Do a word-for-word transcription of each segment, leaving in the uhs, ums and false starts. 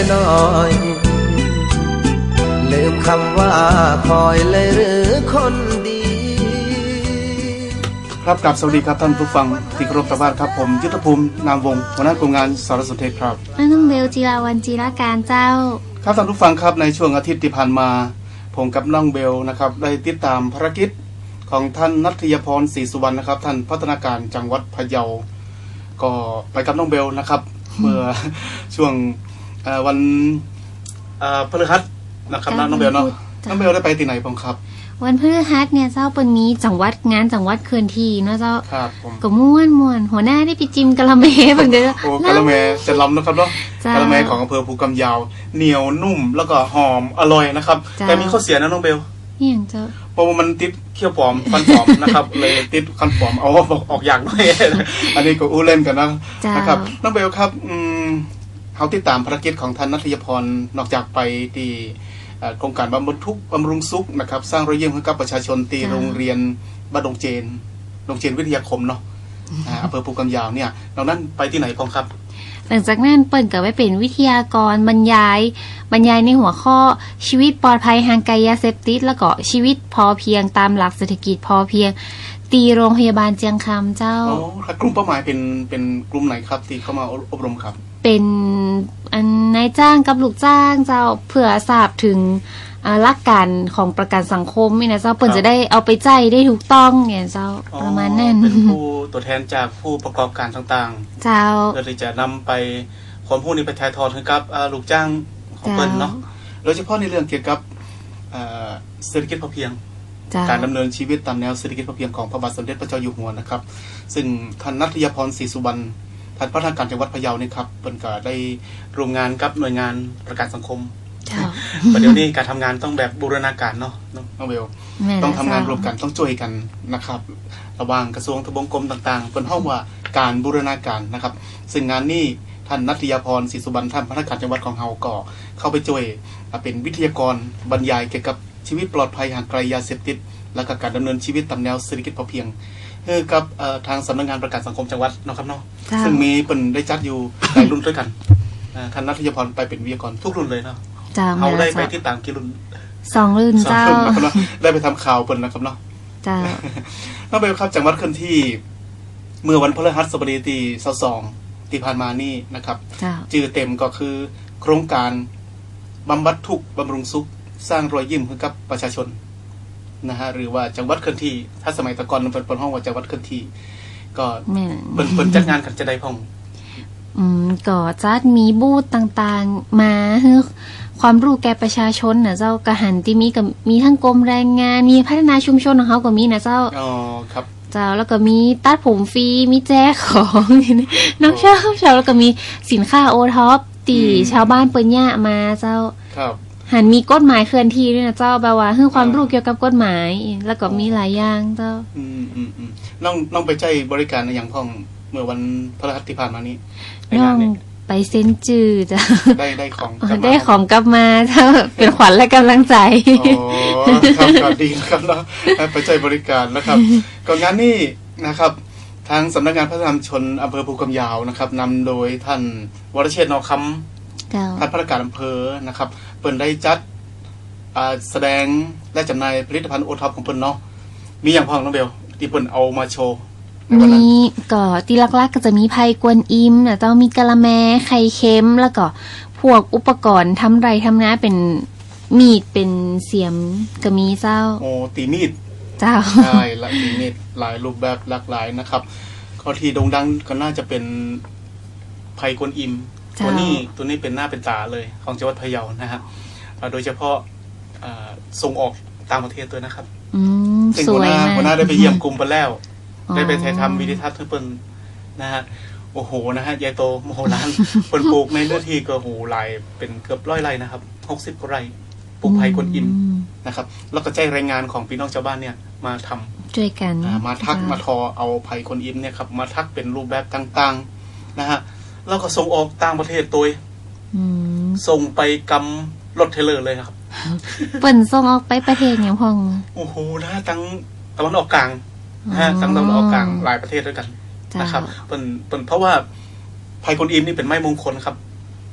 น้อยลืมคำว่าคอยเลยหรือคนดีครับกลับสวัสดีครับท่านผู้ฟังที่เคารพทุกท่านครับผมยุทธภูมินามวงศ์หัวหน้ากลุ่มงานสารสนเทศครับน้องเบลจีราวันจีราการเจ้าครับท่านผู้ฟังครับในช่วงอาทิตย์ที่ผ่านมาผมกับน้องเบลนะครับได้ติดตามภารกิจของท่านณัฐยพรศรีสุวรรณนะครับท่านพัฒนาการจังหวัดพะเยาก็ไปกับน้องเบลนะครับเมื่อช่วงวันพฤหัสนะครับน้องเบลเนาะน้องเบลได้ไปที่ไหนบ้างครับวันพฤหัสเนี่ยเจ้าเป็นมีจังหวัดงานจังหวัดเคลื่อนที่เนาะเจ้าครับผมก็ม่วนม่วนหัวหน้าได้ไปจิ้มกะละเมเหมือนเดิมโอ้กะละเมจะล้ำนะครับเนาะกะละเมของอำเภอภูกำยาวเหนียวนุ่มแล้วก็หอมอร่อยนะครับแต่มีข้อเสียนะน้องเบลนี่อย่างเจ้าเพราะว่ามันติดเขี้ยวปลอมฟันปลอมนะครับเลยติดฟันปลอมเอาออกอย่างด้วยอันนี้ก็อู้เล่นกันนะนะครับน้องเบลครับอืมเขาติดตามภารกิจของท่านณัฐยพรนอกจากไปที่โครงการบำรุงทุกบำรุงสุขนะครับสร้างรอยยิ้มให้กับประชาชนตีโรงเรียนบ้านดงเจนดงเจนวิทยาคมเนาะอำเภอภูกำยาวเนี่ยเรานั้นไปที่ไหนพ้องครับหลังจากนั้นเปิดกับไว้เป็นวิทยากรบรรยายบรรยายในหัวข้อชีวิตปลอดภัยห่างไกลยาเสพติดแล้วก็ชีวิตพอเพียงตามหลักเศรษฐกิจพอเพียงตีโรงพยาบาลเจียงคำเจ้าอ๋อกลุ่มเป้าหมายเป็นเป็นกลุ่มไหนครับที่เข้ามาอบรมครับเป็นอันนายจ้างกับลูกจ้างเจ้าเพื่อทราบถึงหลักการของประกันสังคมนี่นะเจ้าเปิ่นจะได้เอาไปใจได้ถูกต้องเนี่ยเจ้าประมาณนั้นเป็นผู้ตัวแทนจากผู้ประกอบการต่างๆเจ้าเพื่อที่จะนำไปความรู้นี้ไปถ่ายทอดให้กับลูกจ้างของเปิ้นเนาะโดยเฉพาะในเรื่องเกี่ยวกับเศรษฐกิจพอเพียงการดำเนินชีวิตตามแนวเศรษฐกิจพอเพียงของพระบาทสมเด็จพระเจ้าอยู่หัวนะครับซึ่งท่านณัฐยพรศรีสุวรรณท่านพัฒนาการจังหวัดพะเยานี่ครับเปิ้นก็ได้ร่วมงานกับหน่วยงานประกันสังคมประเดี๋ยวนี้การทำงานต้องแบบบูรณาการเนาะน้องเบลต้องทำงานรวมกันต้องช่วยกันนะครับระหว่างกระทรวงทบวงกรมต่างๆเป็นห้องว่าการบูรณาการนะครับซึ่งงานนี้ท่านณัฐยพรศรีสุวรรณท่านพัฒนาการจังหวัดของเฮาก็เข้าไปช่วยเป็นวิทยากรบรรยายเกี่ยวกับชีวิตปลอดภัยห่างไกลยาเสพติดและก็การดำเนินชีวิตตามแนวเศรษฐกิจพอเพียงคือกับทางสำนักงานประกันสังคมจังหวัดนะครับเนาะซึ่งมีเปิ้นได้จัดอยู่หลายรุ่นด้วยกันท่านณัฐยพรไปเป็นวิทยากรทุกรุ่นเลยเนาะเขาได้ไปที่ต่างกี่รุ่นสองรุ่นเจ้าได้ไปทำข่าวเปิ้นนะครับเนาะจ้าน้องเบลครับจังหวัดเคลื่อนที่เมื่อวันพฤหัสบดีที่ยี่สิบสองที่ผ่านมานี่นะครับชื่อเต็มก็คือโครงการบำบัดทุกข์บำรุงสุขสร้างรอยยิ้มให้กับประชาชนนะฮะหรือว่าจังหวัดเคลื่อนที่ถ้าสมัยตะก่อนมันเป็นห้องว่าจังหวัดเคลื่อนที่ก็เปิดเปิดจัดงานกันจะได้พ้องอืมก็จัดมีบูธต่างๆมาให้ความรู้แก่ประชาชนนะเจ้ากระหันที่มีกับมีทั้งกรมแรงงานมีพัฒนาชุมชนของเขาก็มีนะเจ้าอ๋อครับเจ้าแล้วก็มีตัดผมฟรีมีแจกของน้องชาวชาวแล้วก็มีสินค้าโอท็อปตีชาวบ้านเปิ้นย่ามาเจ้าครับหันมีกฎหมายเคลื่อนที่ด้วยนะเจ้าแปลว่าให้ความรู้เกี่ยวกับกฎหมายแล้วก็มีหลายอย่างเจ้าอืมอืมอืมน้องน้องไปใช้บริการในอย่างพ้องเมื่อวันพฤหัสที่ผ่านมานี้น้องไปเซ็นจื่อจ้ะได้ได้ของได้ของกลับมาถ้าเป็นขวัญและกำลังใจโอ้ครับก็ดีครับเนาะไปใช้บริการนะครับก็งานนี้นะครับทางสำนักงานพัฒนาชนอำเภอภูกำยาวนะครับนำโดยท่านวรเชษฐ์นอคำท่านผู้ว่าการอำเภอนะครับเปิดได้จัดแสดงและจำหน่ายผลิตภัณฑ์โอท็อปของเปิดเนาะมีอย่างพ้องน้องเบลที่เปิดเอามาโชว์มีก็ตีลักๆก็จะมีไผ่กวนอิมนะต้องมีกะละแมไข่เค็มแล้วก็พวกอุปกรณ์ทำไรทำนาเป็นมีดเป็นเสียมก็มีเจ้าโอ้ตีมีดเจ้าใช่ละตีมีดหลายรูปแบบหลากหลายนะครับข้อที่โด่งดังก็น่าจะเป็นไผ่กวนอิมตัวนี้ตัวนี้เป็นหน้าเป็นตาเลยของจังหวัดพะเยานะครับโดยเฉพาะส่งออกต่างประเทศด้วยนะครับซึ่งหัวหน้าหัวหน้าได้ไปเยี่ยมกลุ่มไปแล้วได้ไปถ่ายทำวิดีทัศน์ให้เปิ้นนะฮะโอ้โหนะฮะใหญ่โตมโหฬารเปิ้นปลูกในเนื้อที่ก็โหหลายเป็นเกือบร้อยไร่นะครับหกสิบกว่าไร่ปลูกไผ่กวนอิมนะครับแล้วก็ใจแรงงานของพี่น้องชาวบ้านเนี่ยมาทำช่วยกันมาทักมาทอเอาไผ่กวนอิมเนี่ยครับมาทักเป็นรูปแบบต่างๆนะฮะแล้วก็ส่งออกต่างประเทศโดยส่งไปกำรถเทเลอร์เลยครับเปิ้นส่งออกไปประเทศอย่างพ้องโอ้โหนะทั้งตะวันออกกลางนะทั้งตะวันออกกลางหลายประเทศด้วยกันนะครับเปิ้นเปิ้นเพราะว่าไผ่กวนอิมนี่เป็นไม้มงคลครับ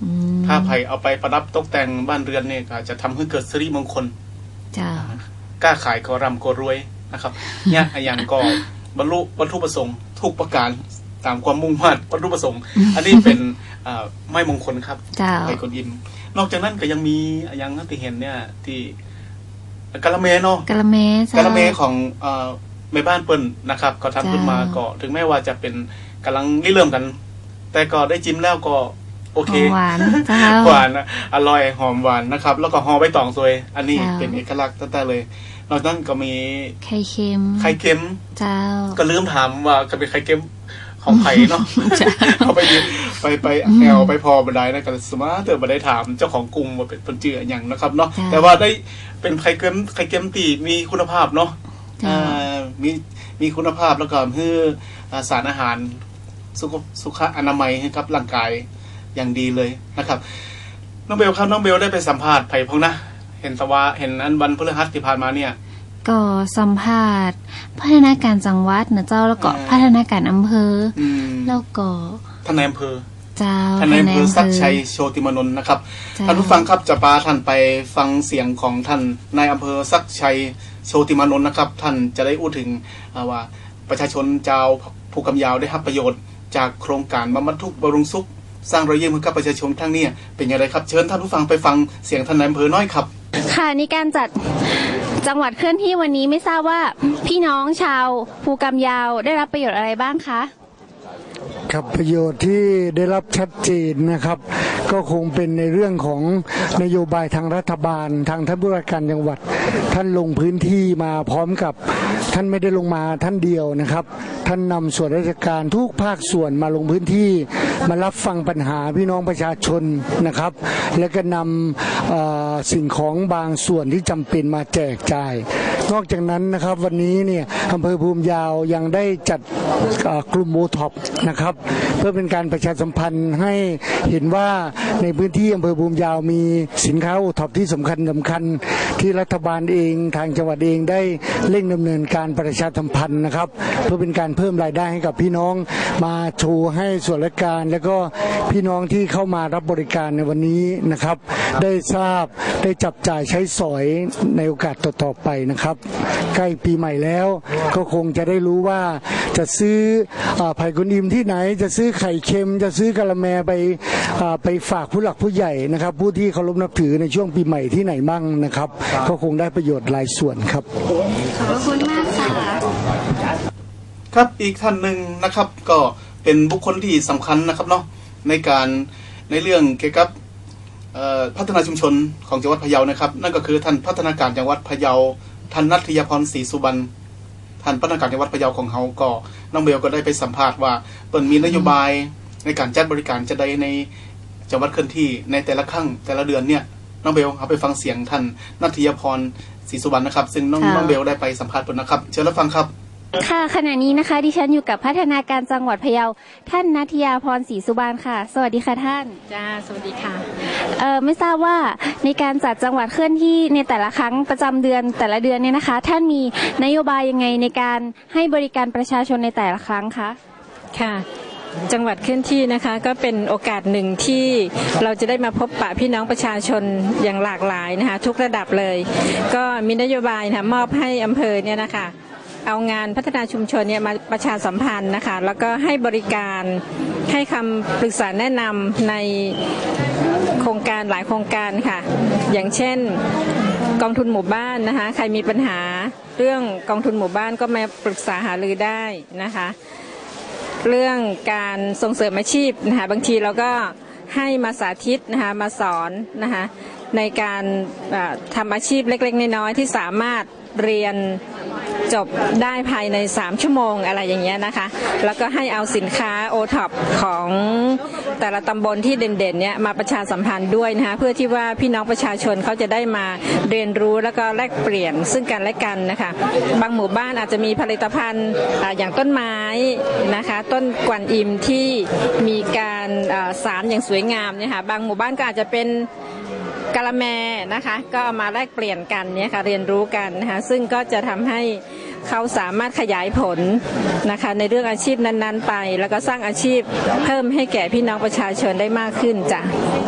ถ้าไผ่เอาไปประดับตกแต่งบ้านเรือนเนี่ยก็จะทำให้เกิดสิริมงคลจ้ากล้าขายก็ร่ำก็รวยนะครับเนี่ยอย่างก็บรรลุวัตถุประสงค์ทุกประการตามความมุ่งมั่นวัตถุประสงค์อันนี้เป็นไม้มงคลครับไผ่กวนอิมนอกจากนั้นก็ยังมีอย่างที่เห็นเนี่ยที่กะละเมเนาะกะละเมกะละเมของแม่บ้านเปิ้นนะครับก็ทำขึ้นมาก็ถึงแม้ว่าจะเป็นกำลังริเริ่มกันแต่ก็ได้จิ้มแล้วก็โอเคหวานหวานอร่อยหอมหวานนะครับแล้วก็ห่อใบตองสวยอันนี้เป็นเอกลักษณ์ตั้งแต่เลยนอกจากนั้นก็มีไข่เค็มไข่เค็มเจ้าก็ลืมถามว่าจะเป็นไข่เค็มของไผ่เนาะเอาไปไปไปแอลไปพอบันไดนะกันสมาร์ทเตอร์บันไดถามเจ้าของกรุงว่าเป็นคนเจืออย่างนะครับเนาะแต่ว่าได้เป็นไข่เค็มไข่เค็มที่มีคุณภาพเนาะมีมีคุณภาพแล้วก็คือสารอาหารสุขสุขอนามัยให้กับร่างกายอย่างดีเลยนะครับน้องเบลครับน้องเบลได้ไปสัมภาษณ์ไผ่พงนะเห็นสว่าเห็นอันวันพฤหัสที่ผ่านมาเนี่ยก็สัมภาษณ์พัฒนาการจังหวัดนะเจ้าแล้วก็พัฒนาการอำเภอแล้วก็ท่านนายอำเภอเจ้าท่านนายอำเภอศักดิ์ชัยโชติมนนท์นะครับท่านผู้ฟังครับจะพาท่านไปฟังเสียงของท่านนายอำเภอศักดิ์ชัยโชติมานนท์นะครับท่านจะได้อู้ถึงว่าประชาชนชาวภูกำยาวได้รับประโยชน์จากโครงการบำบัดทุกข์บำรุงสุขสร้างรอยยิ้มให้กับประชาชนทั้งนี้เป็นอย่างไรครับเชิญท่านผู้ฟังไปฟังเสียงท่านนายอำเภอน้อยครับค่ะในการจัดจังหวัดเคลื่อนที่วันนี้ไม่ทราบว่าพี่น้องชาวภูกำยาวได้รับประโยชน์อะไรบ้างคะครับประโยชน์ที่ได้รับชัดเจนนะครับก็คงเป็นในเรื่องของนโยบายทางรัฐบาลทางท่านผู้ว่าการจังหวัดท่านลงพื้นที่มาพร้อมกับท่านไม่ได้ลงมาท่านเดียวนะครับท่านนำส่วนราชการทุกภาคส่วนมาลงพื้นที่มารับฟังปัญหาพี่น้องประชาชนนะครับและก็นำสิ่งของบางส่วนที่จำเป็นมาแจกจ่ายนอกจากนั้นนะครับวันนี้เนี่ยอำเภอภูมิยาวยังได้จัดกลุ่มโอท็อปนะครับเพื่อเป็นการประชาสัมพันธ์ให้เห็นว่าในพื้นที่อำเภอภูมิยาวมีสินค้าโอท็อปที่สำคัญสำคัญที่รัฐบาลเองทางจังหวัดเองได้เร่งดำเนินการประชาสัมพันธ์นะครับเพื่อเป็นการเพิ่มรายได้ให้กับพี่น้องมาโชว์ให้ส่วนราชการและก็พี่น้องที่เข้ามารับบริการในวันนี้นะครับได้ทราบได้จับจ่ายใช้สอยในโอกาสต่อๆไปนะครับใกล้ปีใหม่แล้วก็คงจะได้รู้ว่าจะซื้อไผ่กุนอิมที่ไหนจะซื้อไข่เค็มจะซื้อกะละแมไปไปฝากผู้หลักผู้ใหญ่นะครับผู้ที่เคารพนับถือในช่วงปีใหม่ที่ไหนบ้างนะครับก็คงได้ประโยชน์หลายส่วนครับขอบคุณมากค่ะครับอีกท่านหนึ่งนะครับก็เป็นบุคคลที่สำคัญนะครับเนาะในการในเรื่องเกี่ยวกับพัฒนาชุมชนของจังหวัดพะเยานะครับนั่นก็คือท่านพัฒนาการจังหวัดพะเยาท่านนัทยพรศรีสุบรรณท่านพัฒนาการจังหวัดพะเยาของเฮาก็น้องเบลก็ได้ไปสัมภาษณ์ว่าเปิ้นมีนโยบายในการจัดบริการจะได้ในจังหวัดเคลื่อนที่ในแต่ละครั้งแต่ละเดือนเนี่ยน้องเบลเอาไปฟังเสียงท่านนัทยพรศรีสุบรรณนะครับซึ่งน้องน้องเบลได้ไปสัมภาษณ์เปิ้นนะครับเชิญรับฟังครับค่ะขณะนี้นะคะดิฉันอยู่กับพัฒนาการจังหวัดพะเยาท่านนัทยาพรศรีสุบรรณค่ะสวัสดีค่ะท่านจ้าสวัสดีค่ะเอ่อไม่ทราบว่าในการจัดจังหวัดเคลื่อนที่ในแต่ละครั้งประจำเดือนแต่ละเดือนเนี่ยนะคะท่านมีนโยบายยังไงในการให้บริการประชาชนในแต่ละครั้งคะค่ะจังหวัดเคลื่อนที่นะคะก็เป็นโอกาสหนึ่งที่เราจะได้มาพบปะพี่น้องประชาชนอย่างหลากหลายนะคะทุกระดับเลยก็มีนโยบายนะมอบให้อำเภอเนี่ยนะคะเอางานพัฒนาชุมชนเนี่ยมาประชาสัมพันธ์นะคะแล้วก็ให้บริการให้คำปรึกษาแนะนำในโครงการหลายโครงการค่ะอย่างเช่นกองทุนหมู่บ้านนะคะใครมีปัญหาเรื่องกองทุนหมู่บ้านก็มาปรึกษาหารือได้นะคะเรื่องการส่งเสริมอาชีพนะคะบางทีเราก็ให้มาสาธิตนะคะมาสอนนะคะในการทำอาชีพเล็กๆน้อยๆที่สามารถเรียนจบได้ภายในสามชั่วโมงอะไรอย่างเงี้ยนะคะแล้วก็ให้เอาสินค้าโอท็อปของแต่ละตำบลที่เด่นๆเนี่ยมาประชาสัมพันธ์ด้วยนะคะเพื่อที่ว่าพี่น้องประชาชนเขาจะได้มาเรียนรู้แล้วก็แลกเปลี่ยนซึ่งกันและกันนะคะบางหมู่บ้านอาจจะมีผลิตภัณฑ์อย่างต้นไม้นะคะต้นกวนอิมที่มีการสารอย่างสวยงามเนี่ยค่ะบางหมู่บ้านก็อาจจะเป็นกะละแมนะคะก็เอามาแลกเปลี่ยนกันเนี่ยค่ะเรียนรู้กันนะคะซึ่งก็จะทำให้เขาสามารถขยายผลนะคะในเรื่องอาชีพนั้นๆไปแล้วก็สร้างอาชีพเพิ่มให้แก่พี่น้องประชาชนได้มากขึ้นจ้ะ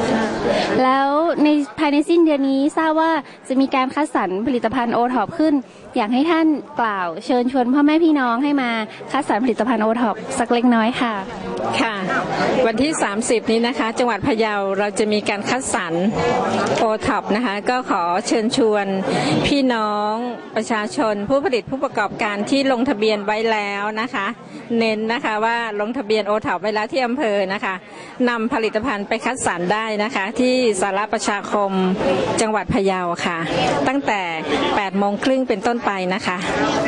แล้วในภายในสิ้นเดือนนี้ทราบว่าจะมีการคัดสรรผลิตภัณฑ์โอท็อปขึ้นอยากให้ท่านกล่าวเชิญชวนพ่อแม่พี่น้องให้มาคัดสรรผลิตภัณฑ์โอท็อปสักเล็กน้อยค่ะค่ะวันที่สามสิบนี้นะคะจังหวัดพะเยาเราจะมีการคัดสรรโอท็อปนะคะก็ขอเชิญชวนพี่น้องประชาชนผู้ผลิตผู้ประกอบการที่ลงทะเบียนไว้แล้วนะคะเน้นนะคะว่าลงทะเบียนโอท็อปไว้แล้วที่อำเภอนะคะนำผลิตภัณฑ์ไปคัดสรรได้นะคะที่สาราประชาคมจังหวัดพะเยาค่ะตั้งแต่แปดโมงครึ่งเป็นต้นไปนะคะ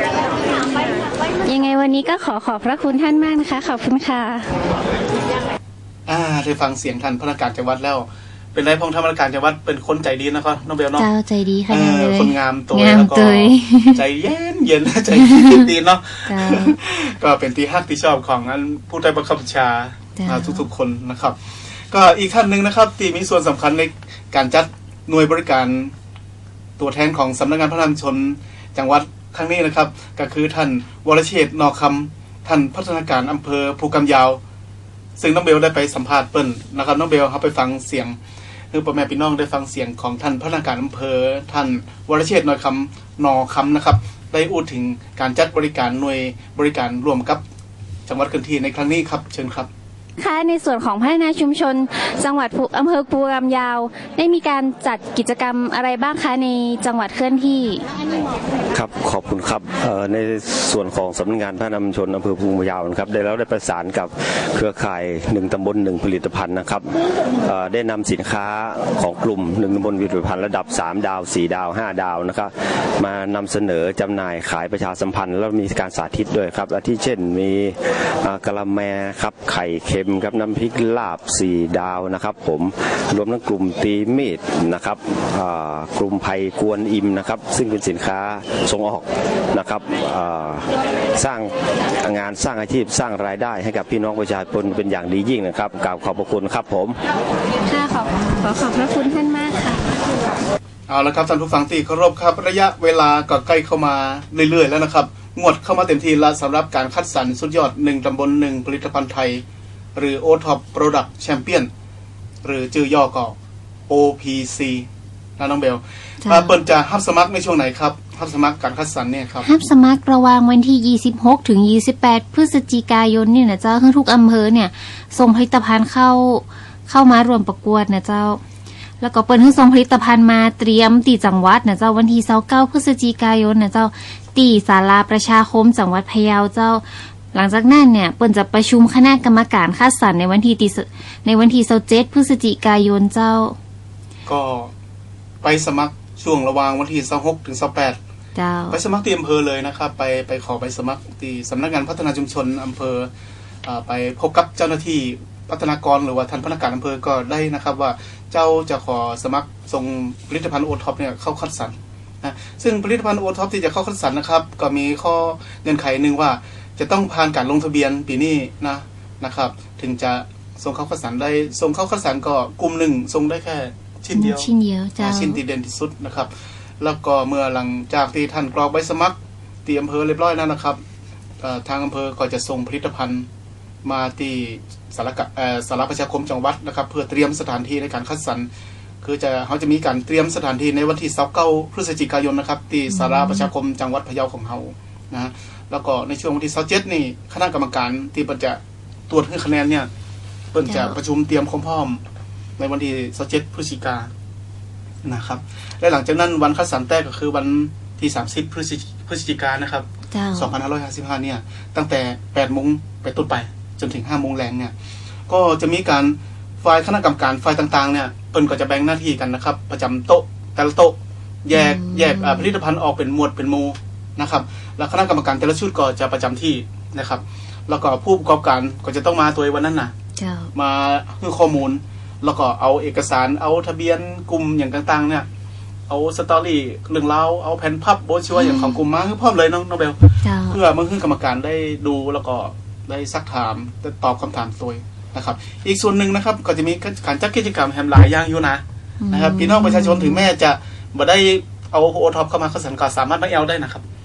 ยังไงวันนี้ก็ขอขอบพระคุณท่านมากนะคะขอบคุณค่ะอ่าได้ฟังเสียงท่านพนักงานจังหวัดแล้วเป็นไรพงษ์ธรรมการจังหวัดเป็นคนใจดีนะครับน้องเบลเนาะเจ้าใจดีค่ะเลยคนงามตัวแล้วก็ใจเย็นเย็นใจดีเนาะก็เป็นที่ฮักที่ชอบของนั้นผู้ใต้บังคับบัญชาทุกๆคนนะครับก็อีกท่านหนึ่งนะครับที่มีส่วนสำคัญในการจัดหน่วยบริการตัวแทนของสำนักงานพัฒนาชนจังหวัดครั้งนี้นะครับก็คือท่านวรเชษฐ์นอคำท่านพัฒนาการอำเภอภูกำยาวซึ่งน้องเบลได้ไปสัมภาษณ์เปิ้ลนะครับน้องเบลเขาไปฟังเสียงคือพ่อแม่พี่น้องได้ฟังเสียงของท่านพัฒนาการอำเภอท่านวรเชษฐ์นอคำนอคำนะครับได้พูดถึงการจัดบริการหน่วยบริการร่วมกับจังหวัดเคลื่อนที่ในครั้งนี้ครับเชิญครับค่ะในส่วนของพัฒนาชุมชนจังหวัดอำเภอภูกำยาวได้มีการจัดกิจกรรมอะไรบ้างคะในจังหวัดเคลื่อนที่ครับขอบคุณครับในส่วนของสำนักงานพัฒนาชุมชนอำเภอภูกำยาวนะครับได้แล้วได้ประสานกับเครือข่ายหนึ่งตำบลหนึ่งผลิตภัณฑ์นะครับได้นำสินค้าของกลุ่มหนึ่งตำบลผลิตภัณฑ์ระดับสามดาวสี่ดาวห้าดาวนะครับมานำเสนอจำหน่ายขายประชาสัมพันธ์แล้วมีการสาธิตด้วยครับอาทิเช่นมีกะละแมครับไข่เค็มครับน้ำพริกลาบสี่ดาวนะครับผมรวมทั้งกลุ่มตีมีดนะครับกลุ่มไผ่กวนอิมนะครับซึ่งเป็นสินค้าส่งออกนะครับสร้างงานสร้างอาชีพสร้างรายได้ให้กับพี่น้องประชาชนเป็นอย่างดียิ่งนะครับกราบขอบพระคุณครับผมค่ะขอขอขอบพระคุณท่านมากค่ะเอาละครับท่านผู้ฟังที่เคารพครับระยะเวลาก็ใกล้เข้ามาเรื่อยๆแล้วนะครับงวดเข้ามาเต็มทีแล้วสำหรับการคัดสรรสุดยอดหนึ่งตำบลหนึ่งผลิตภัณฑ์ไทยหรือ โอ ท็อป Product Champion หรือชื่อย่อก็ โอ พี ซี นะน้องเบลเปิดจะรับสมัครในช่วงไหนครับรับสมัครการคัดสรรเนี่ยครับรับสมัครระหว่างวันที่ยี่สิบหกถึงยี่สิบแปดพฤศจิกายนนี่นะเจ้าทุกอำเภอเนี่ยส่งผลิตภัณฑ์เข้าเข้ามารวมประกวดนะเจ้าแล้วก็เปิดให้ส่งผลิตภัณฑ์มาเตรียมตีจังหวัดนะเจ้าวันที่ยี่สิบเก้าพฤศจิกายนนะเจ้าตีศาลาประชาคมจังหวัดพะเยาเจ้าหลังจากนั้นเนี่ยเปิ้นจะประชุมคณะกรรมการคัดสรรในวันที่ในวันที่ยี่สิบเจ็ดพฤศจิกายนเจ้าก็ไปสมัครช่วงระหว่างวันที่ยี่สิบหกถึงยี่สิบแปดเจ้าไปสมัครที่อำเภอเลยนะครับไปไปขอไปสมัครที่สำนักงานพัฒนาชุมชนอำเภอไปพบกับเจ้าหน้าที่พัฒนากรหรือว่าท่านพนักงานอำเภอก็ได้นะครับว่าเจ้าจะขอสมัครส่งผลิตภัณฑ์โอท็อปเนี่ยเข้าคัดสรรนะซึ่งผลิตภัณฑ์โอท็อปที่จะเข้าคัดสรรนะครับก็มีข้อเงื่อนไขนึงว่าจะต้องผ่านการลงทะเบียนปีนี้นะนะครับถึงจะส่งเข้าคัดสรรได้ส่งเข้าคัดสรรก็กลุ่มหนึ่งส่งได้แค่ชิ้นเดียวชิ้นเดียวจ้าชิ้นที่เด่นที่สุดนะครับแล้วก็เมื่อหลังจากที่ท่านกรอกใบสมัครที่อำเภอเรียบร้อยแล้วนะครับทางอำเภอก็จะส่งผลิตภัณฑ์มาที่สารสารประชาคมจังหวัดนะครับเพื่อเตรียมสถานที่ในการคัดสรรคือจะเขาจะมีการเตรียมสถานที่ในวันที่ยี่สิบเก้าพฤศจิกายนนะครับที่สารประชาคมจังหวัดพะเยาของเรานะแล้วก็ในช่วงวันที่ยี่สิบเจ็ดนี่คณะกรรมการที่จะตรวจให้คะแนนเนี่ยเพิ่นจะประชุมเตรียมความพร้อมในวันที่ยี่สิบเจ็ดพฤศจิกายนนะครับและหลังจากนั้นวันคัดสรรแรกก็คือวันที่สามสิบพฤศจิกายนนะครับสองพันห้าร้อยห้าสิบห้าเนี่ยตั้งแต่แปดโมงไปต้นไปจนถึงห้าโมงแรงเนี่ยก็จะมีการฝ่ายคณะกรรมการฝ่ายต่างๆเนี่ยเพิ่นก็จะแบ่งหน้าที่กันนะครับประจำโต๊ะแต่ละโต๊ะแยกแยกผลิตภัณฑ์ออกเป็นหมวดเป็นหมู่นะครับแล้วคณะกรรมการแต่ละชุดก็จะประจำที่นะครับแล้วก็ผู้ประกอบการก็จะต้องมาตัววันนั้นนะมาให้ข้อมูลแล้วก็เอาเอกสารเอาทะเบียนกลุ่มอย่างต่างๆเนี่ยเอาสตอรี่เรื่องเล่าเอาแผ่นพับโบชัวอย่างของกลุ่มมาคือพร้อมเลยน้องน้องเบลเพื่อเมื่อขึ้นกรรมการได้ดูแล้วก็ได้ซักถามได้ตอบคำถามตัวนะครับอีกส่วนหนึ่งนะครับก็จะมีการจัดกิจกรรมแฮมหลายอย่างอยู่นะนะครับพี่น้องประชาชนถึงแม้จะบ่ได้เอาโอท็อปเข้ามาคัดสรรก็สามารถมาแอลได้นะครับ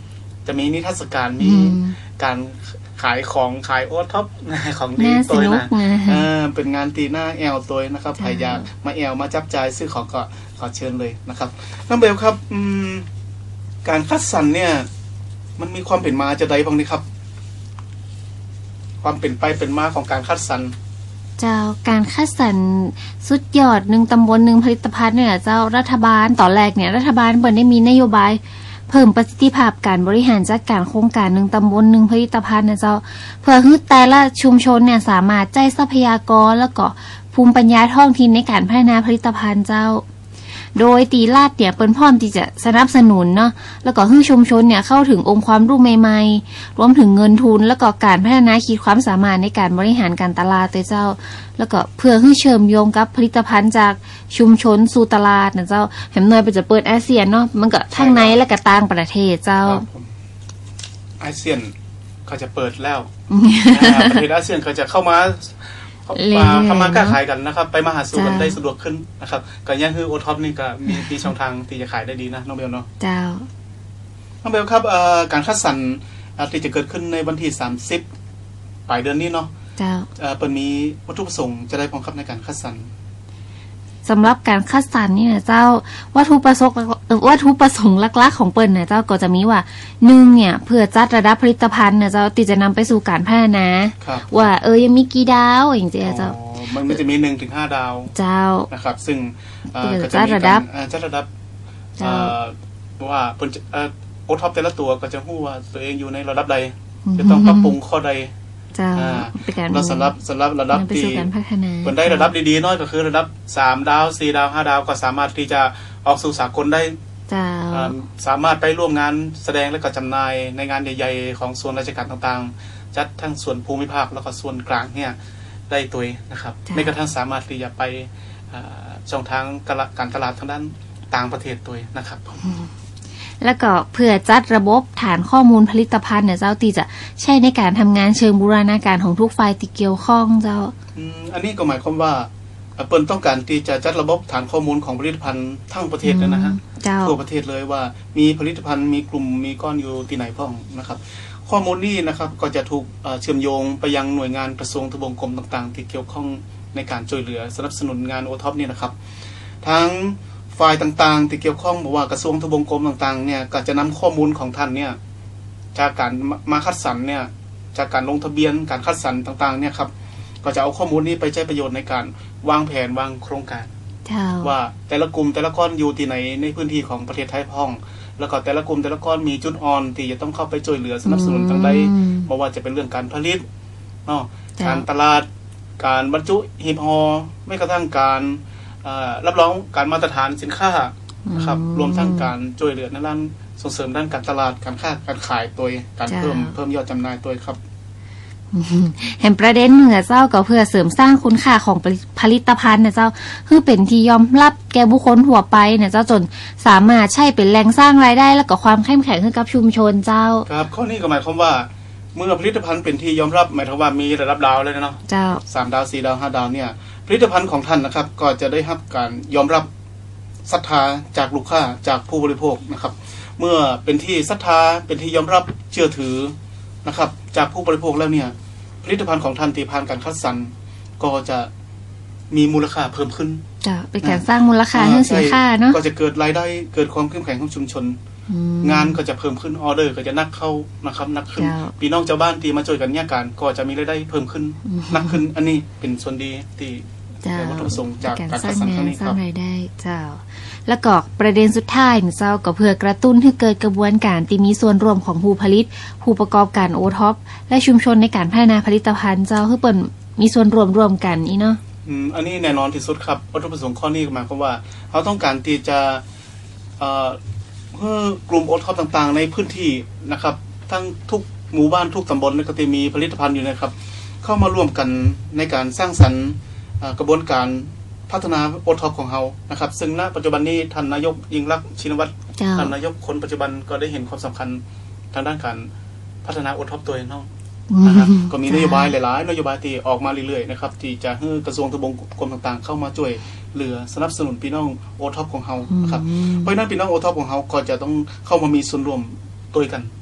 จะมีนิทรรศการมีการขายของขายโอท็อปของดีตัวนะเออเป็นงานตีหน้าแอลตัวนะครับใครอยากมาแอลมาจับจ่ายซื้อของก็ขอเชิญเลยนะครับน้องเบลครับอืมการคัดสรรเนี่ยมันมีความเป็นมาจะใดบ้างนี่ครับความเป็นไปเป็นมาของการคัดสรรเจ้าการคัดสรรสุดยอดหนึ่งตำบลหนึ่งผลิตภัณฑ์เนี่ยเจ้ารัฐบาลตอนแรกเนี่ยรัฐบาลเปิดได้มีนโยบายเพิ่มประสิทธิภาพการบริหารจัดการโครงการหนึ่งตำบลหนึ่งผลิตภัณฑ์นะเจ้าเพื่อให้แต่ละชุมชนเนี่ยสามารถใจทรัพยากรแล้วก็ภูมิปัญญาท้องถิ่นในการพัฒนาผลิตภัณฑ์เจ้าโดยตีลาดเนี่ยเปิ้นพร้อมที่จะสนับสนุนเนาะแล้วก็ให้ชุมชนเนี่ยเข้าถึงองค์ความรู้ใหม่ๆรวมถึงเงินทุนแล้วก็การพัฒนาขีดความสามารถในการบริหารการตลาดเจ้าแล้วก็เพื่อให้เชื่อมโยงกับผลิตภัณฑ์จากชุมชนสู่ตลาดนะเจ้าแหมหน่อยไปจะเปิดอาเซียนเนาะมันก็ทั้งในและก็ต่างประเทศเจ้าอาเซียนเขาจะเปิดแล้วประเทศอาเซียนเขาจะเข้ามามาเข้ามาค้าขายกันนะครับไปมาหาสู่กันได้สะดวกขึ้นนะครับก็ยังคือโอท็อปนี่ก็มีมีช่องทางที่จะขายได้ดีนะน้องเบลเนาะเจ้าน้องเบลครับการคัดสรรที่จะเกิดขึ้นในวันที่สามสิบปลายเดือนนี้เนาะเจ้าเปิดมีวัตถุประสงค์จะได้พร้อมครับในการคัดสรรสำหรับการคัดสรรนี่นะเจ้าวัตถุประสงค์วัตถุประสงค์หลักๆของเปิ้ลนะเจ้าก็จะมีว่าหนึ่งเนี่ยเพื่อจัดระดับผลิตภัณฑ์นะเจ้าที่จะนำไปสู่การพัฒนาว่าเออยังมีกี่ดาวอย่างเจ้าเจ้ามันมันจะมีหนึ่งถึงห้าดาวเจ้านะครับซึ่งก็จะมีการจัดระดับว่าโอท็อปแต่ละตัวก็จะรู้ว่าตัวเองอยู่ในระดับใดจะต้องปรับปรุงข้อใดเราสำหรับสำหรับระดับที่คนได้ระดับดีๆน้อยก็คือระดับสามดาวสี่ดาวห้าดาวก็สามารถที่จะออกสู่สากลได้สามารถไปร่วมงานแสดงและก็จำหน่ายในงานใหญ่ๆของส่วนราชการต่างๆจัดทั้งส่วนภูมิภาคแล้วก็ส่วนกลางเนี่ยได้ตัวนะครับไม่กระทั่งสามารถที่จะไปช่องทางการตลาดทางด้านต่างประเทศตัวนะครับแล้วก็เพื่อจัดระบบฐานข้อมูลผลิตภัณฑ์เนี่ยเจ้าตีจะใช้ในการทำงานเชิงบูรณาการของทุกฝ่ายที่เกี่ยวข้องเจ้าอืมอันนี้ก็หมายความว่าเปิ้ลต้องการที่จะจัดระบบฐานข้อมูลของผลิตภัณฑ์ทั้งประเทศเลยนะฮะทั่วประเทศเลยว่ามีผลิตภัณฑ์มีกลุ่มมีก้อนอยู่ที่ไหนพ้องนะครับข้อมูลนี้นะครับก็จะถูกเชื่อมโยงไปยังหน่วยงานกระทรวงทบวงกรมต่างๆที่เกี่ยวข้องในการช่วยเหลือสนับสนุนงานโอท็อปนี่นะครับทั้งฝ่ายต่างๆที่เกี่ยวข้องบอกว่ากระทรวงทบวงกรมต่างๆเนี่ยก็จะนำข้อมูลของท่านเนี่ยจากการมาคัดสรรเนี่ยจากการลงทะเบียนการคัดสรรต่างๆเนี่ยครับก็จะเอาข้อมูลนี้ไปใช้ประโยชน์ในการวางแผนวางโครงการว่าแต่ละกลุ่มแต่ละก้อนอยู่ที่ไหนในพื้นที่ของประเทศไทยพ้องแล้วก็แต่ละกลุ่มแต่ละก้อนมีจุดอ่อนที่จะต้องเข้าไปช่วยเหลือสนับสนุนทางใดเพราะว่าจะเป็นเรื่องการผลิตเนาะการตลาดการบรรจุหีบห่อไม่กระทั่งการรับรองการมาตรฐานสินค้านะครับรวมทั้งการช่วยเหลือในด้านส่งเสริมด้านการตลาดการค้าการขายตัวการเพิ่มเพิ่มยอดจำหน่ายตัวครับเห็นประเด็นเหนือเจ้าก็เพื่อเสริมสร้างคุณค่าของผลิตภัณฑ์นะเจ้าคือเป็นที่ยอมรับแก่บุคคลทั่วไปเนี่ยเจ้าจนสามารถใช้เป็นแหล่งสร้างรายได้แล้วก็ความเข้มแข็งให้กับชุมชนเจ้าครับข้อนี้ก็หมายความว่าเมื่อผลิตภัณฑ์เป็นที่ยอมรับหมายถึงว่ามีระดับดาวเลยเนาะเจ้าสามดาวสี่ดาวห้าดาวเนี่ยผลิตภัณฑ์ของท่านนะครับก็จะได้รับการยอมรับศรัทธาจากลูกค้าจากผู้บริโภคนะครับเมื่อเป็นที่ศรัทธาเป็นที่ยอมรับเชื่อถือนะครับจากผู้บริโภคแล้วเนี่ยผลิตภัณฑ์ของท่านที่ผ่านการคัดสรรก็จะมีมูลค่าเพิ่มขึ้นจะเป็นการสร้างมูลค่าให้สินค้าเนาะก็จะเกิดรายได้เกิดความเข้มแข็งของชุมชนงานก็จะเพิ่มขึ้นออเดอร์ก็จะนักเข้านะครับนักขึ้นพี่น้องชาวบ้านที่มาช่วยกันเนี่ยการก็จะมีรายได้เพิ่มขึ้นนักขึ้นอันนี้เป็นส่วนดีที่ได้วัตถุประสงค์จากการคัดสรรครั้งนี้ครับสร้างรายได้เจ้าแล้วก็ประเด็นสุดท้ายเจ้าก็เพื่อกระตุ้นให้เกิดกระบวนการที่มีส่วนร่วมของผู้ผลิตผู้ประกอบการโอท็อปและชุมชนในการพัฒนาผลิตภัณฑ์เจ้าคือเปิดมีส่วนร่วมร่วมกันนี่เนาะอืมอันนี้แน่นอนที่สุดครับวัตถุประสงค์ข้อนี้หมายความว่าเขาต้องการที่จะเอ่อเพื่อกลุ่มโอท็อปต่างๆในพื้นที่นะครับทั้งทุกหมู่บ้านทุกตำบลก็จะมีผลิตภัณฑ์อยู่นะครับเข้ามาร่วมกันในการสร้างสรรค์กระบวนการพัฒนาโอท็อปของเรานะครับซึ่งณปัจจุบันนี้ท่านนายกยิ่งลักษณ์ชินวัตรท่านนายกคนปัจจุบันก็ได้เห็นความสำคัญทางด้านการพัฒนาโอท็อปตัวเองเนาะนะครับก็มีนโยบายหลายๆนโยบายที่ออกมาเรื่อยๆนะครับที่จะให้กระทรวงทบวงกรมต่างๆเข้ามาช่วยเหลือสนับสนุนพี่น้องโอท็อปของเราครับเพราะนั้นพี่น้องโอท็อปของเราก็จะต้องเข้ามามีส่วนร่วมตัวกัน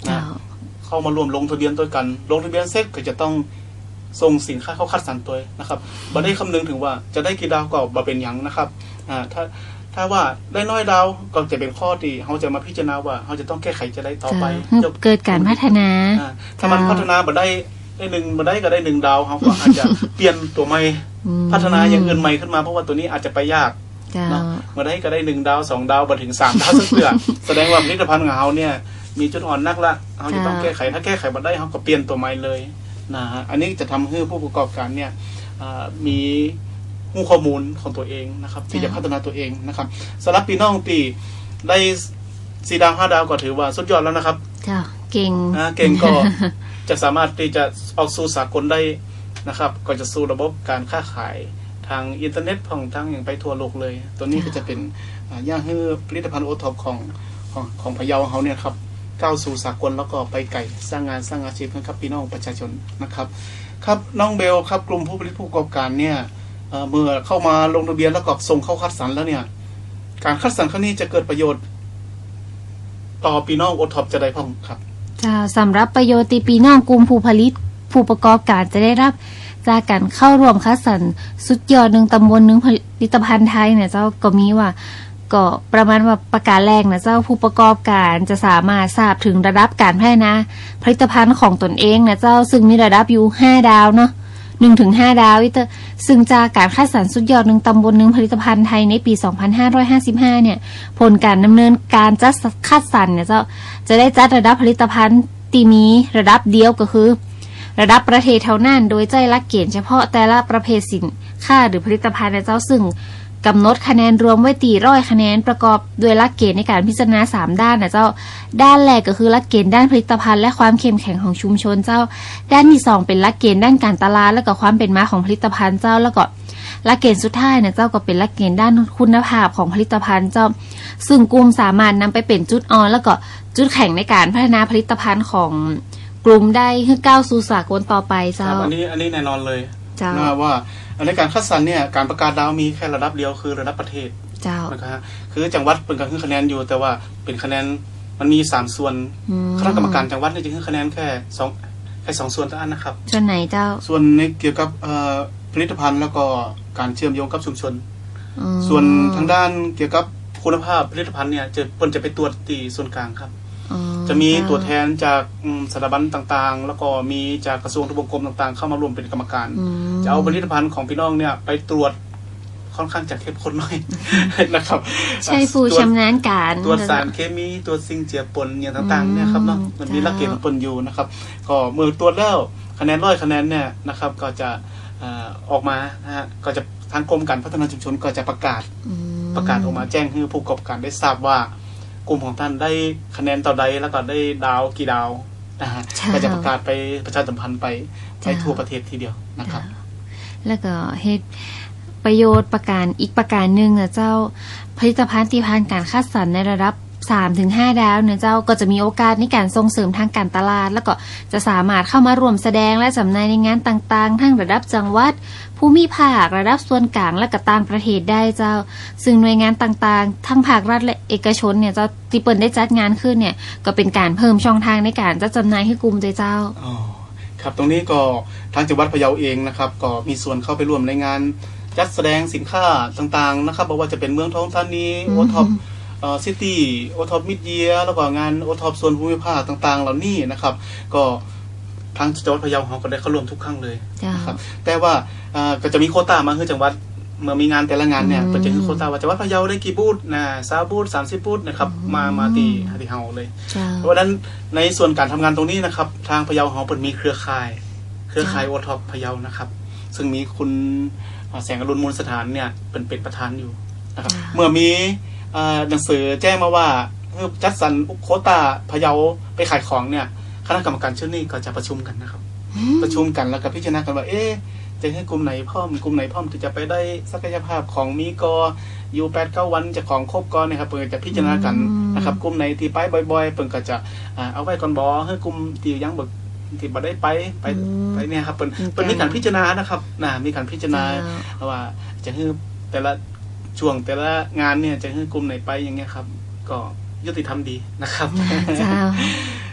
นะเข้ามารวมลงทะเบียนด้วยกันลงทะเบียนเสร็จก็จะต้องส่งสินค้าเข้าคัดสรรตัวนะครับบ่ได้คำนึงถึงว่าจะได้กี่ดาวก็บ่เป็นหยังนะครับอ่าถ้าถ้าว่าได้น้อยดาวก็จะเป็นข้อที่เขาจะมาพิจารณาว่าเขาจะต้องแก้ไขจะได้ต่อไปเกิดการพัฒนาถ้ามันพัฒนาบ่ได้ได้หนึ่งบ่ได้ก็ได้หนึ่งดาวเขาก็อาจจะเปลี่ยนตัวใหม่พัฒนาอย่างอื่นใหม่ขึ้นมาเพราะว่าตัวนี้อาจจะไปยากเนาะบ่ได้ก็ได้หนึ่งดาวสองดาวบ่ถึงสามดาวสักเทื่อแสดงว่าผลิตภัณฑ์ของเขาเนี่ยมีจุดอ่อนนักละเขาจะต้องแก้ไขถ้าแก้ไขบ่ได้เขาก็เปลี่ยนตัวใหม่เลยนะฮะอันนี้จะทำให้ผู้ประกอบการเนี่ยมีหูข้อมูลของตัวเองนะครับที่จะพัฒนาตัวเองนะครับสำหรับพี่น้องตีได้สี่ดาวห้าดาวก็ถือว่าสุดยอดแล้วนะครับจ้าเก่งนะเก่งก็จะสามารถที่จะออกสู่สากลได้นะครับก็จะสู่ระบบการค้าขายทางอินเทอร์เน็ตของทั้งอย่างไปทั่วโลกเลยตัวนี้ก็จะเป็นย่างให้ผลิตภัณฑ์โอท็อปของของของพะเยาเขาเนี่ยครับก้าวสู่สากลแล้วก็ไปไกลสร้างงานสร้างอาชีพให้กับพี่น้องประชาชนนะครับครับน้องเบลครับกลุ่มผู้ผลิตผู้ประกอบการเนี่ยเมื่อเข้ามาลงทะเบียนแล้วก็ส่งเข้าคัดสรรแล้วเนี่ยการคัดสรรครั้งนี้จะเกิดประโยชน์ต่อพี่น้องโอท็อปจะได้พ้องครับจะสำหรับประโยชน์ที่พี่น้องกลุ่มผู้ผลิตผู้ประกอบการจะได้รับจากการเข้าร่วมคัดสรรสุดยอดหนึ่งตำบลหนึ่งผลิตภัณฑ์ไทยเนี่ยเจ้าก็มีว่าก็ประมาณว่าประกาศแรกนะเจ้าผู้ประกอบการจะสามารถทราบถึงระดับการพัฒนาผลิตภัณฑ์ของตนเองนะเจ้าซึ่งมีระดับอยู่ห้าดาวเนาะหนึ่งถึงห้าดาววิเตอร์ซึ่งจากการคัดสรรสุดยอดหนึ่งตำบลหนึ่งผลิตภัณฑ์ไทยในปีสองพันห้าร้อยห้าสิบห้าเนี่ยผลการดำเนินการจัดคัดสรรเนี่ยเจ้าจะได้จัดระดับผลิตภัณฑ์ที่มีระดับเดียวก็คือระดับประเทศเท่านั้นโดยใจหลักเกณฑ์เฉพาะแต่ละประเภทสินค้าหรือผลิตภัณฑ์เนี่ยเจ้าซึ่งกำหนดคะแนนรวมไว้ตีร้อยคะแนนประกอบด้วยหลักเกณฑ์ในการพิจารณาสามด้านนะเจ้าด้านแรกก็คือหลักเกณฑ์ด้านผลิตภัณฑ์และความเข้มแข็งของชุมชนเจ้าด้านที่สองเป็นหลักเกณฑ์ด้านการตลาดและก็ความเป็นมาของผลิตภัณฑ์เจ้าแล้วก็หลักเกณฑ์สุดท้ายนะเจ้าก็เป็นหลักเกณฑ์ด้านคุณภาพของผลิตภัณฑ์เจ้าซึ่งกลุ่มสามารถนำไปเป็นจุดอ่อนแล้วก็จุดแข็งในการพัฒนาผลิตภัณฑ์ของกลุ่มได้ให้ก้าวสู่สากลต่อไปเจ้าอันนี้อันนี้แน่นอนเลยนะว่าในการคัดสรรเนี่ยการประกาศดาวมีแค่ระดับเดียวคือระดับประเทศเจ้านะครับคือจังหวัดเป็นการขึ้นคะแนนอยู่แต่ว่าเป็นคะแนนมันมีสามส่วนคณะกรรมการจังหวัดเนี่ยจะขึ้นคะแนนแค่สองแค่สองส่วนเท่านั้นนะครับส่วนไหนเจ้าส่วนในเกี่ยวกับผลิตภัณฑ์แล้วก็การเชื่อมโยงกับชุมชนส่วนทางด้านเกี่ยวกับคุณภาพผลิตภัณฑ์เนี่ยจะเพิ่นจะไปตรวจที่ส่วนกลางครับจะมีตัวแทนจากสถาบันต่างๆแล้วก็มีจากกระทรวงทบวงกรมต่างๆเข้ามารวมเป็นกรรมการจะเอาผลิตภัณฑ์ของพี่น้องเนี่ยไปตรวจค่อนข้างจะเข้มข้นหน่อยนะครับใช่ผู้ชำนาญการตรวจสารเคมีตรวจสิ่งเจือปนอย่างต่างๆเนี่ยครับเนาะมันมีหลักเกณฑ์ปนอยู่นะครับก็เมื่อตรวจแล้วคะแนนร้อยคะแนนเนี่ยนะครับก็จะออกมานะฮะก็จะทางกรมการพัฒนาชุมชนก็จะประกาศประกาศออกมาแจ้งให้ผู้ประกอบการได้ทราบว่ากลุ่มของท่านได้คะแนนต่อใดแล้วก็ได้ดาวกี่ดาวนะฮะก็จะประกาศไปประชาสัมพันธ์ไปไปทั่วประเทศทีเดียวนะครับแล้วก็เฮ็ดประโยชน์ประการอีกประการหนึ่งนะเจ้าผลิตภัณฑ์ที่ผ่านการคัดสรรในระดับ สามถึงห้า ดาวเนี่ยเจ้าก็จะมีโอกาสในการส่งเสริมทางการตลาดแล้วก็จะสามารถเข้ามาร่วมแสดงและจำหน่ายในงานต่างๆทั้งระดับจังหวัดภูมิภาคระดับส่วนกลางและก็ต่างประเทศได้เจ้าซึ่งหน่วยงานต่างๆทั้งภาครัฐและเอกชนเนี่ยเจ้าที่เปิดได้จัดงานขึ้นเนี่ยก็เป็นการเพิ่มช่องทางในการจัดจำหน่ายให้กลุ่มเจ้าอ๋อครับตรงนี้ก็ทางจังหวัดพะเยาเองนะครับก็มีส่วนเข้าไปร่วมในงานจัดแสดงสินค้าต่างๆนะครับบอกว่าจะเป็นเมืองทองธานีโอท็อปเอ่อซิตี้โอท็อปมิดเยียแล้วก็งานโอท็อปส่วนภูมิภาคต่างๆเหล่านี้นะครับก็ทางจังหวัดพะเยาเราก็ได้เข้าร่วมทุกครั้งเลยนะครับแต่ว่าอ่าก็จะมีโควต้ามาคือจังหวัดเมื่อมีงานแต่ละงานเนี่ยก็จะมีโควต้าว่าจังหวัดพะเยาได้กี่บูธนะสามบูธสามสิบบูธนะครับมามาตีที่เฮาเลยเพราะฉะนั้นในส่วนการทำงานตรงนี้นะครับทางพะเยาเฮาเปิดมีเครือข่ายเครือข่ายโอท็อปพะเยานะครับซึ่งมีคุณแสงอรุณมูลสถานเนี่ยเป็นเป็นประธานอยู่นะครับเมื่อมีหนังสือแจ้งมาว่าจัดสรรโควต้าพะเยาไปขายของเนี่ยคณะกรรมการชุดนี้ก็จะประชุมกันนะครับประชุมกันแล้วก็พิจารณากันว่าเอ๊ะจะให้กลุ่มไหนพร้อมกลุ่มไหนพร้อมที่จะไปได้ศักยภาพของมีกออยู่ แปดถึงเก้า วันจะของครบก่อนนะครับเพิ่นจะพิจารณากันนะครับกลุ่มไหนที่ไปบ่อยๆเพิ่นก็จะเอาไว้ก่อนบ่ให้กลุ่มที่ยังบ่ที่บ่ได้ไปไปไปเนี่ยครับเพิ่นเพิ่นมีการพิจารณานะครับนะมีการพิจารณาว่าจะให้แต่ละช่วงแต่ละงานเนี่ยจะให้กลุ่มไหนไปอย่างเงี้ยครับก็ยุติธรรมดีนะครับเจ้า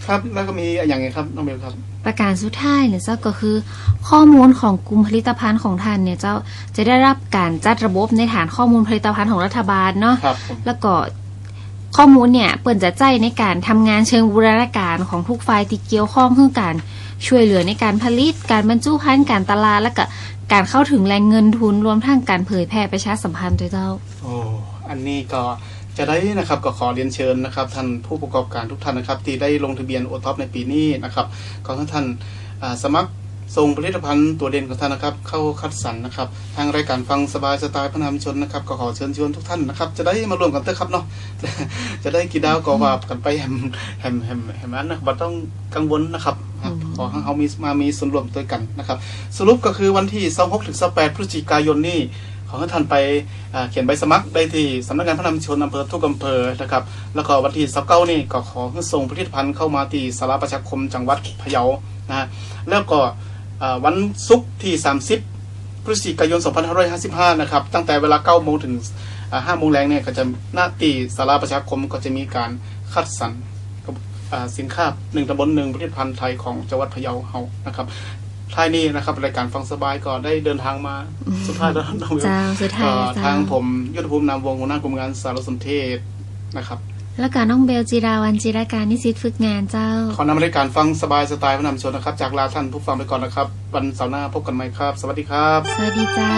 ครับแล้วก็มีอย่างไงครับน้องเบลครับประการสุดท้ายเนี่ยเจ้าก็คือข้อมูลของกลุ่มผลิตภัณฑ์ของท่านเนี่ยเจ้าจะได้รับการจัดระบบในฐานข้อมูลผลิตภัณฑ์ของรัฐบาลเนาะแล้วก็ข้อมูลเนี่ยเปิดจะใจในการทำงานเชิงบูรณาการของทุกฝ่ายที่เกี่ยวข้องคือการช่วยเหลือในการผลิตการบรรจุภัณฑ์การตลาดและก็การเข้าถึงแหล่งเงินทุนรวมทั้งการเผยแพร่ประชาสัมพันธ์ด้วยเจ้าโอ้อันนี้ก็จะได้นะครับก็ขอเรียนเชิญนะครับท่านผู้ประกอบการทุกท่านนะครับที่ได้ลงทะเบียนโอท็อปในปีนี้นะครับขอให้ท่านสมัครส่งผลิตภัณฑ์ตัวเด่นของท่านนะครับเข้าคัดสรรนะครับทางรายการฟังสบายสไตล์พนามชนนะครับก็ขอเชิญชวนทุกท่านนะครับจะได้มาร่วมกันเถอะครับเนาะจะได้กี่ดาวก็ว่ากันไปแฮมแฮมแฮมแฮมนั้นนะบ่ต้องกังวลนะครับขอให้เขามีมามีส่วนร่วมด้วยกันนะครับสรุปก็คือวันที่ยี่สิบหกถึงยี่สิบแปดพฤศจิกายนนี้ขอให้ท่านไปเขียนใบสมัครได้ที่สำนักงานพระนามชนอำเภอทุกอำเภอนะครับแล้วก็วันที่ยี่สิบเก้านี่ก็ขอให้ส่งผลิตภัณฑ์เข้ามาที่สาราประชาคมจังหวัดพะเยานะแล้วก็วันศุกร์ที่สามสิบพฤศจิกายนสองพันห้าร้อยห้าสิบห้านะครับตั้งแต่เวลาเก้าโมงถึงห้าโมงแรงเนี่ยก็จะหน้าที่สาราประชาคมก็จะมีการคัดสรรสินค้าหนึ่งตำบลหนึ่งผลิตภัณฑ์ไทยของจังหวัดพะเยาเฮานะครับท้ายนี้นะครับรายการฟังสบายก็ได้เดินทางมาสุดท้ายแล้วน้องเบลทางผมยุทธภูมินามวงหัวหน้ากลุ่มงานสารสนเทศนะครับแล้วก็น้องเบลจิราวันจิราการนิสิตฝึกงานเจ้าขอนำรายการฟังสบายสไตล์พระนามชนนะครับจากลาท่านผู้ฟังไปก่อนนะครับวันเสาร์หน้าพบกันใหม่ครับสวัสดีครับสวัสดีเจ้า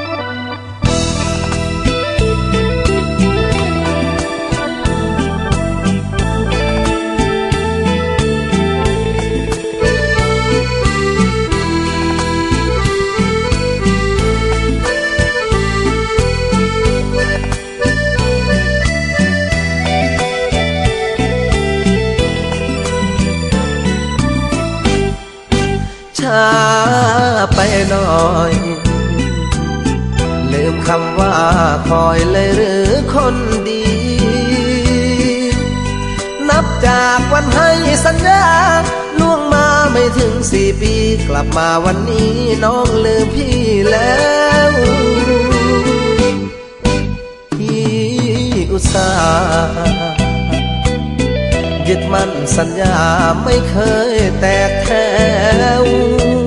ช้าไปหน่อยลืมคำว่าคอยเลยหรือคนดีนับจากวันให้สัญญาล่วงมาไม่ถึงสี่ปีกลับมาวันนี้น้องลืมพี่แล้วพี่อุตส่าห์ยึดมั่นสัญญาไม่เคยแตกแถว